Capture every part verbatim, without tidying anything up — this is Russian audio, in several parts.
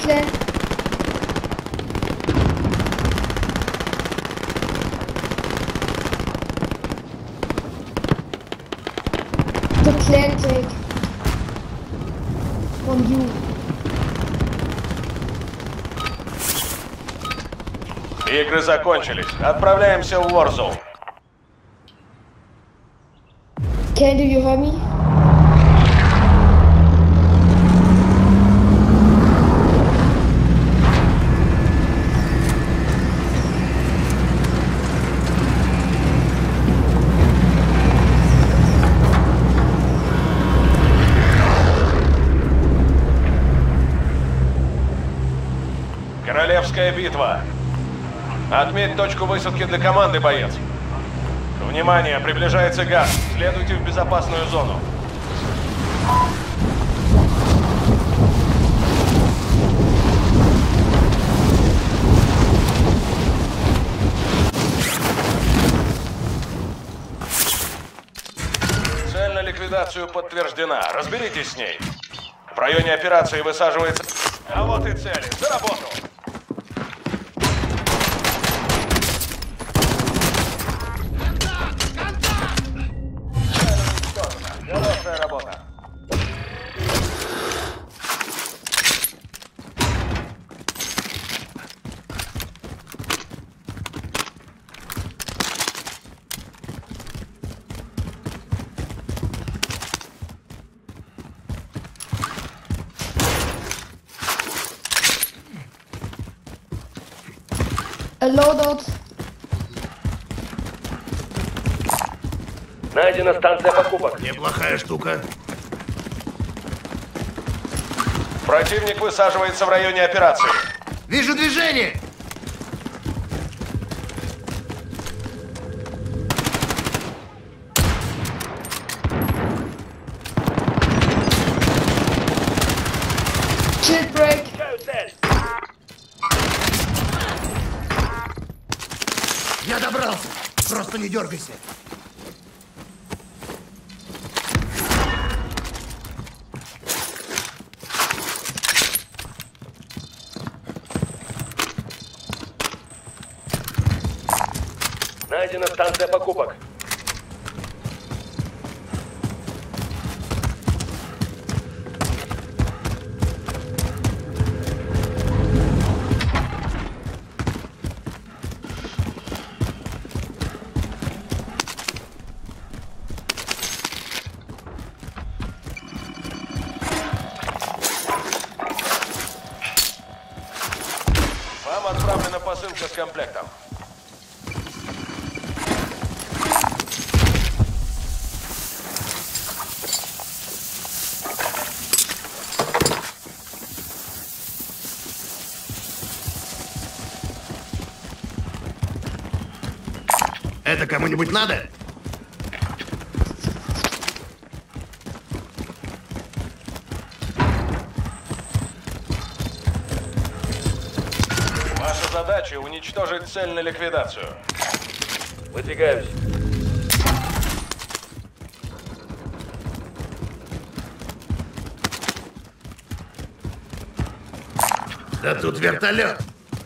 clan. The clan take from you. Игры закончились. Отправляемся в Warzone. Can do you hear me? Королевская битва. Отметь точку высадки для команды, боец. Внимание, приближается газ. Следуйте в безопасную зону. Цель на ликвидацию подтверждена. Разберитесь с ней. В районе операции высаживается... А вот и цели. За работу! Хорошая работа. A loadout. Найдена станция покупок. Неплохая штука. Противник высаживается в районе операции. Вижу движение! Shield break. Я добрался! Просто не дергайся! Найдена станция покупок. Вам отправлена посылка с комплектом. Это кому-нибудь надо? Ваша задача — уничтожить цель на ликвидацию. Выдвигаюсь. Да тут вертолет!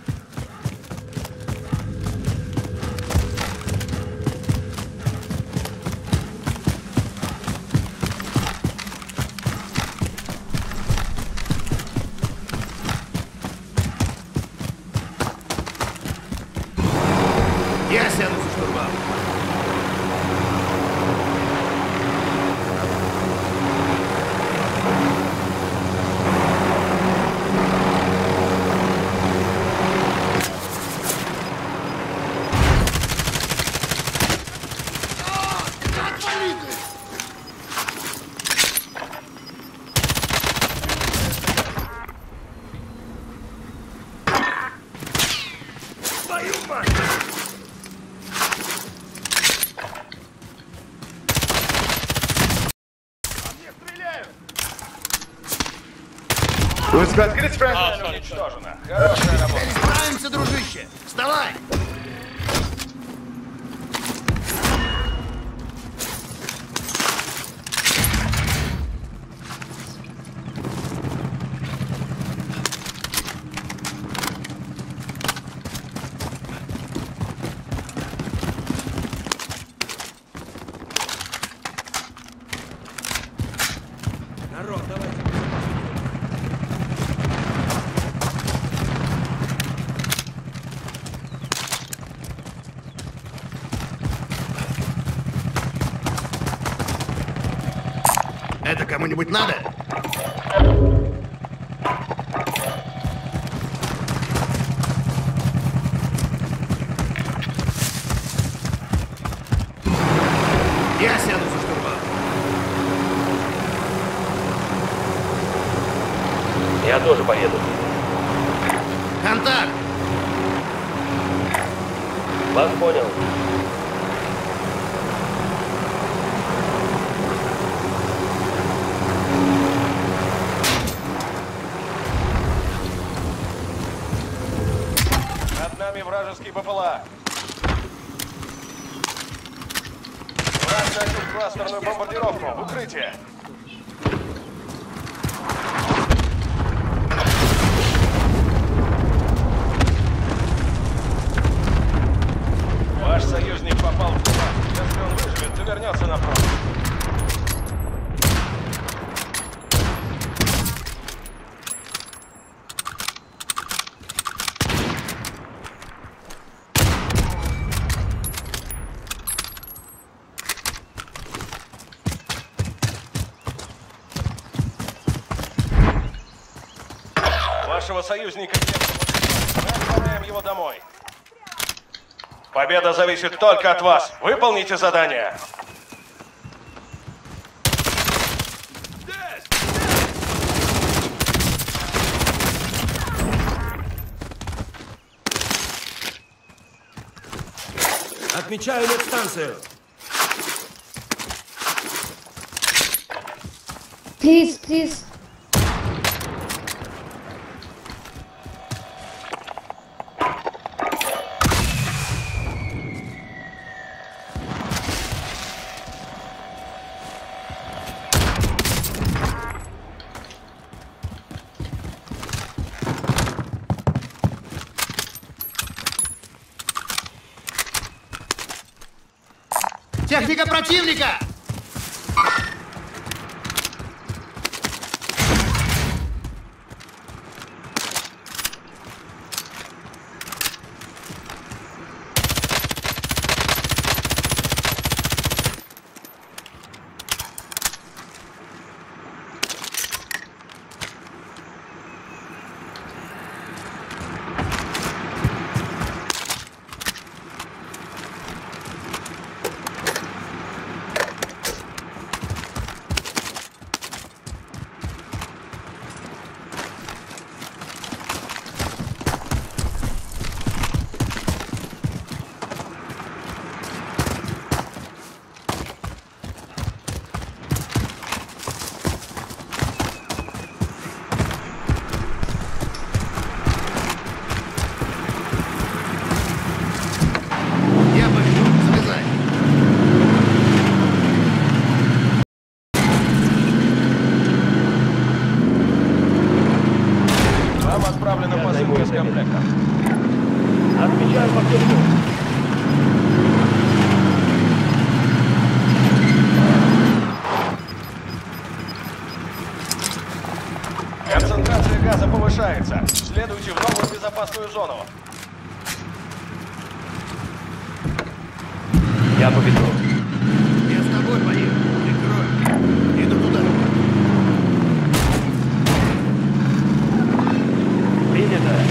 Я сяду за штурвал. Твою мать! Цель уничтожена. Хорошая работа. Справимся, дружище! Вставай! кому-нибудь надо? Я сяду за штурвал. Я тоже поеду. Контакт! Вас понял. Над нами вражеские БПЛА. Враг начал кластерную бомбардировку. В укрытие. Ваш союзник попал в кулак. Если он выживет, то вернется на фронт. Вашего союзника мы отправляем его домой. Победа зависит только от вас. Выполните задание. Отмечаю медстанцию. Please, please. Техника противника! Отмечаю посылку. Концентрация газа повышается. Следуйте в новую безопасную зону. Я победу. Я с тобой поеду. Прикрой. Иду туда. Принято.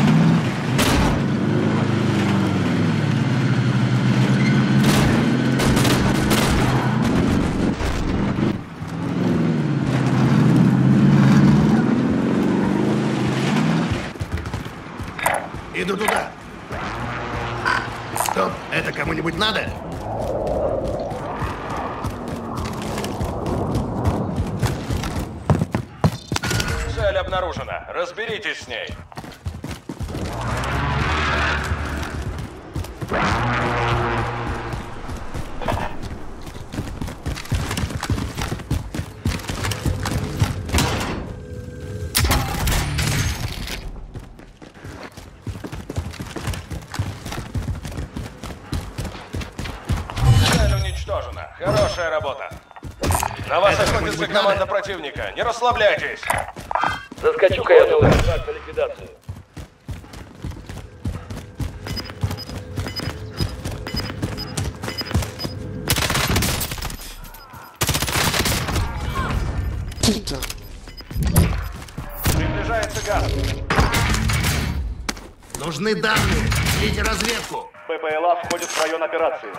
Иду туда. Стоп, это кому-нибудь надо? Цель обнаружена. Разберитесь с ней. Цель уничтожена. Хорошая работа. На вас Это охотится кому-нибудь команда надо? противника. Не расслабляйтесь. Заскочу-ка я новый шаг на ликвидацию. приближается газ. Нужны данные. Шлите разведку. ППЛА входит в район операции.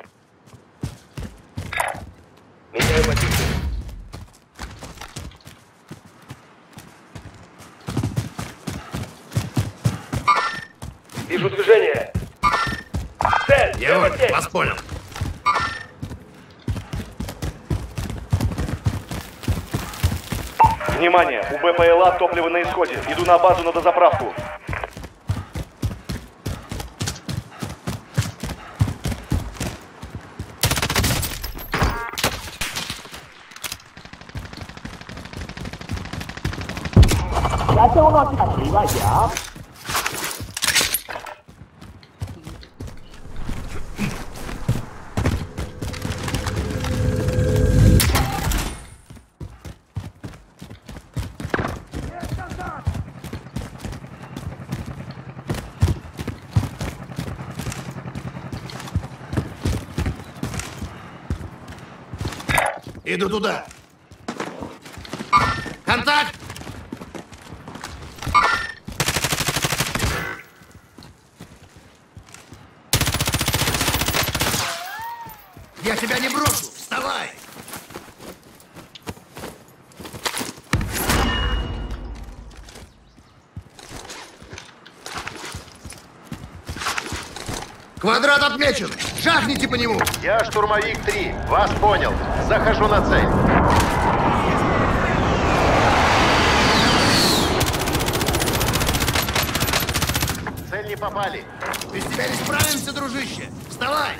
Меняю позицию. Вижу движение. Цель! Егор, прямо здесь. вас понял. Внимание! У БПЛА топливо на исходе. Иду на базу на дозаправку. Иду туда. Контакт! Я тебя не брошу! Вставай! Квадрат отмечен! Шахните по нему! Я штурмовик три. Вас понял. Захожу на цель. Цель не попали. Без тебя не справимся, дружище! Вставай!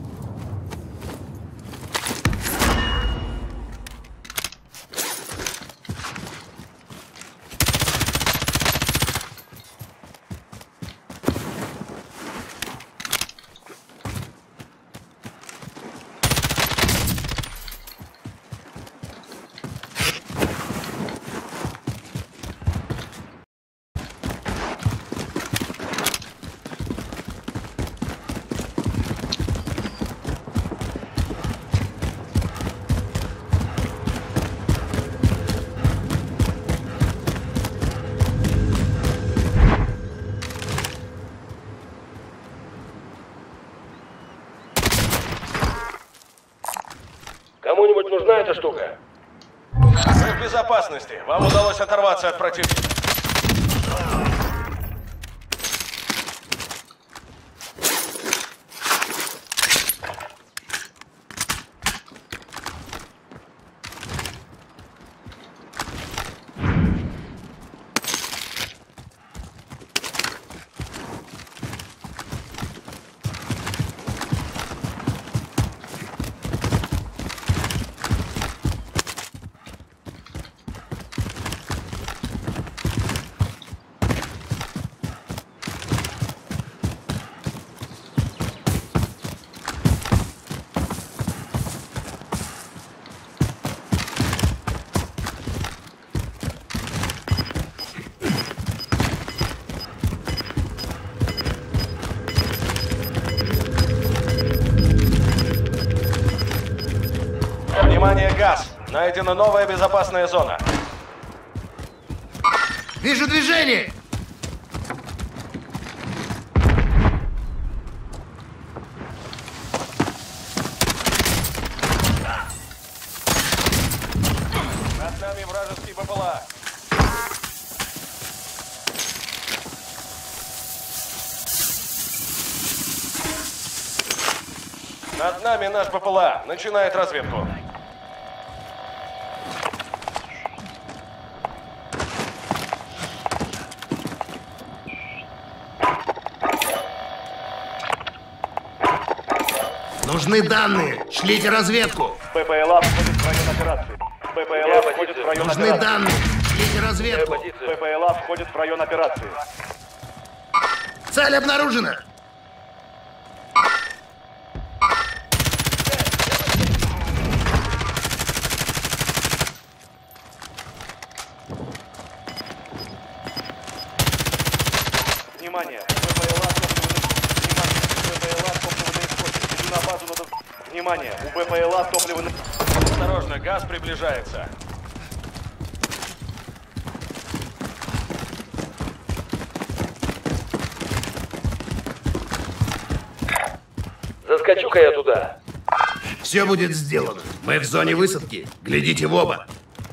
Кому-нибудь нужна эта штука? Вы в безопасности. Вам удалось оторваться от противника. Внимание, газ! Найдена новая безопасная зона. Вижу движение! Над нами вражеский БПЛА. Над нами наш БПЛА. Начинает разведку. Нужны данные! Шлите разведку! ППЛА входит в район операции. ППЛА входит в район Нужны операции. данные! Шлите Меняю разведку! позицию. ППЛА входит в район операции. Цель обнаружена! Внимание! ППЛА топливо на исходе. Иду на базу на доз- Внимание! У БПЛА топливо на... Осторожно, газ приближается. Заскочу-ка я туда. Все будет сделано. Мы в зоне высадки. Глядите в оба.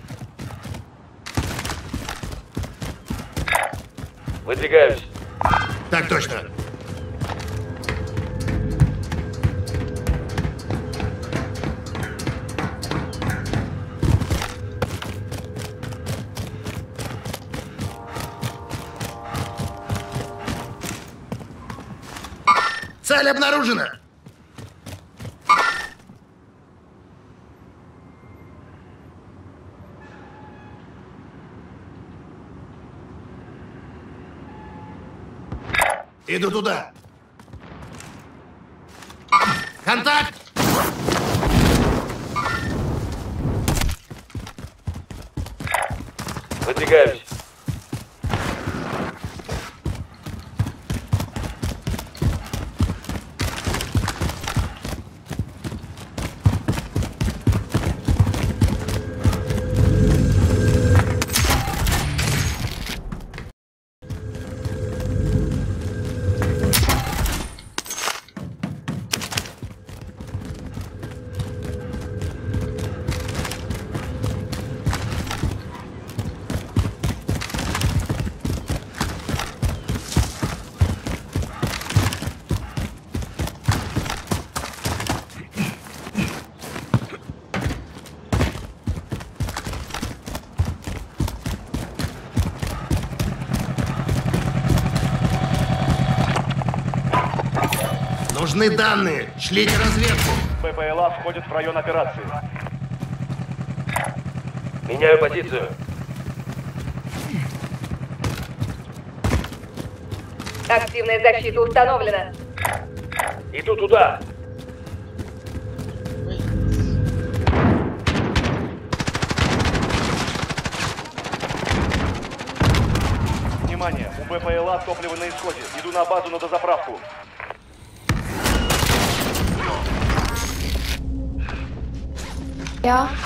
Выдвигаюсь. Так точно. Цель обнаружена! Иду туда. Контакт! Выдвигаюсь. Нужны данные. Шлите разведку. БПЛА входит в район операции. Меняю позицию. Активная защита установлена. Иду туда. Внимание, у БПЛА топливо на исходе. Иду на базу на дозаправку. Ja.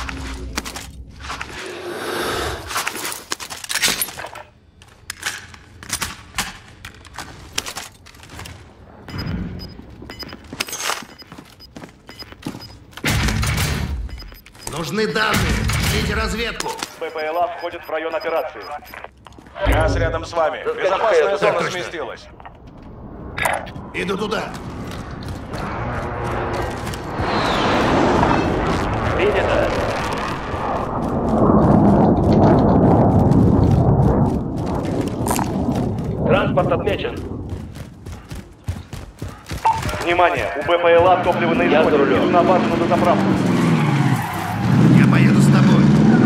Нужны данные. Шлите разведку. БПЛА входит в район операции. Газ рядом с вами. Заскочу-ка Безопасная я зона туда. сместилась. Иду туда. Принято. Транспорт отмечен. Внимание, у БПЛА топливо на Я за исходе. рулем. Иду на базу на дозаправку. Я поеду с тобой.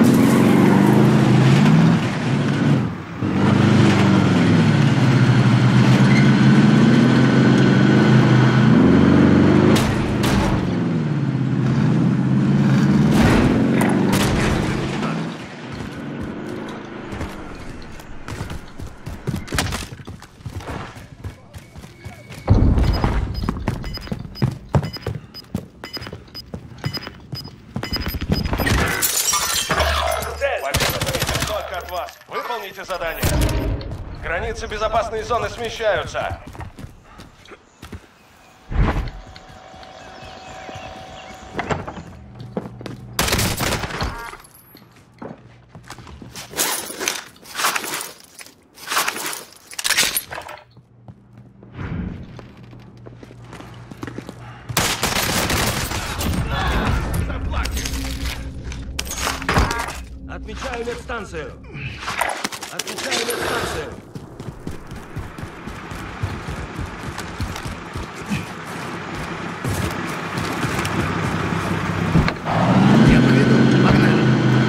Победа зависит только от вас. Выполните задание. Границы безопасной зоны смещаются. Отмечаю медстанцию. Отмечаю медстанцию. Я поведу. Погнали.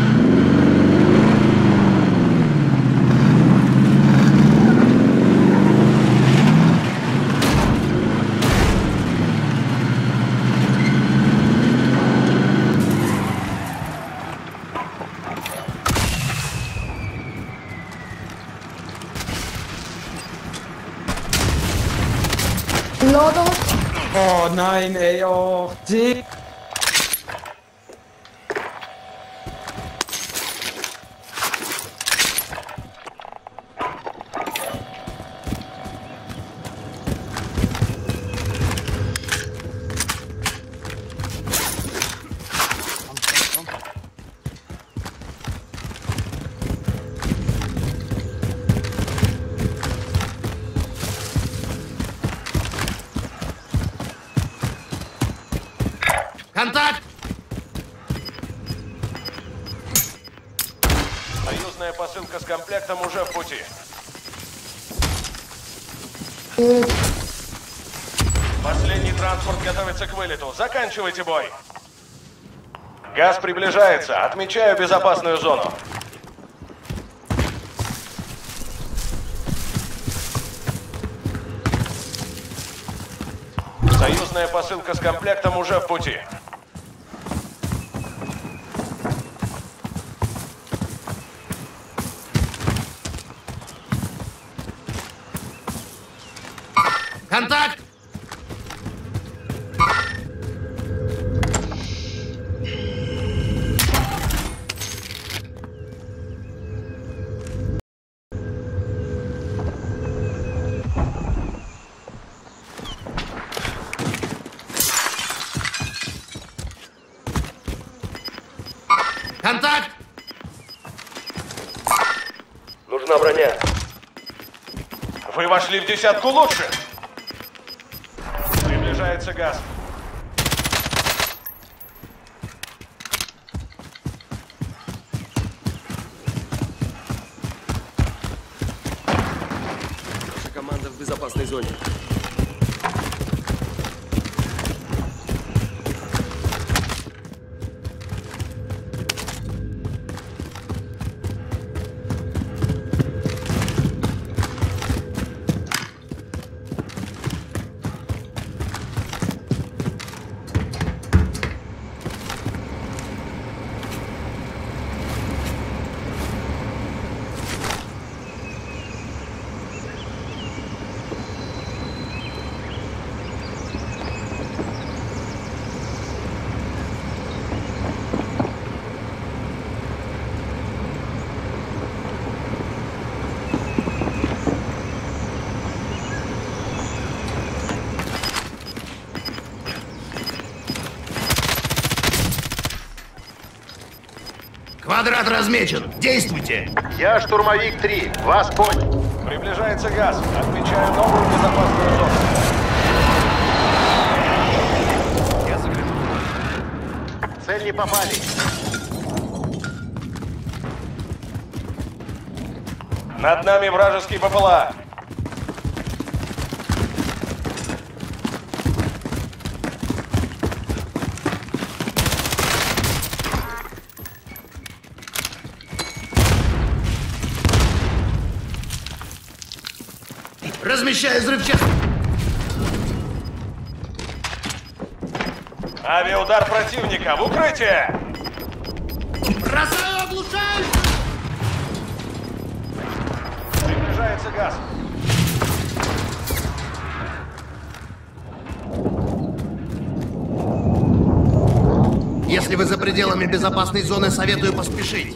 Loadout. Oh nein, ey, oh, Dick. Контакт! Союзная посылка с комплектом уже в пути. Good. Последний транспорт готовится к вылету. Заканчивайте бой. Газ приближается. Отмечаю безопасную зону. Союзная посылка с комплектом уже в пути. Контакт! Контакт! Нужна броня. Вы вошли в десятку лучших. Приближается газ. Наша команда в безопасной зоне. Квадрат размечен. Действуйте. Я штурмовик три. Вас понял. Приближается газ. Отмечаю новую безопасную зону. Я загляну. Цель не попали. Над нами вражеский БПЛА. Размещаю взрывчатку. Авиаудар противника. В укрытие! Бросаю оглушаюсь! Приближается газ. Если вы за пределами безопасной зоны, советую поспешить.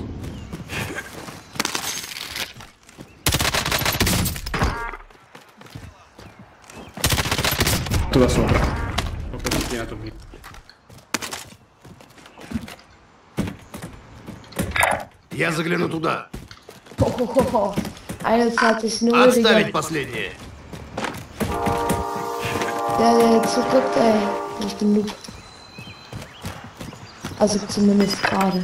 Tutta sopra. Ho pettinato qui. Я загляну туда. Hohoho. einundzwanzig null. Отставить последнее. Der, der zurück, ey. Nicht genug. Also zumindest gerade.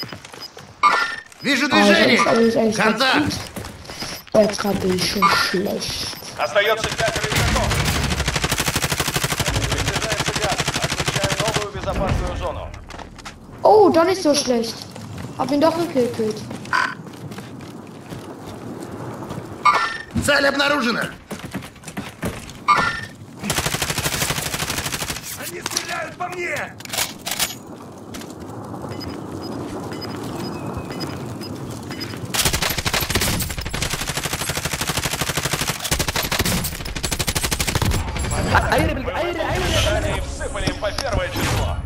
Вижу Aber jetzt движение. eigentlich eigentlich ganz Контакт. gut. Jetzt gerade bin ich schon schlecht. Остается пятеро игроков. Приближается газ. Отмечаю новую безопасную зону. Oh, doch nicht so schlecht. Hab ihn doch gekillt. Цель обнаружена. Они стреляют по мне! Вы в задании всыпали им по первое число.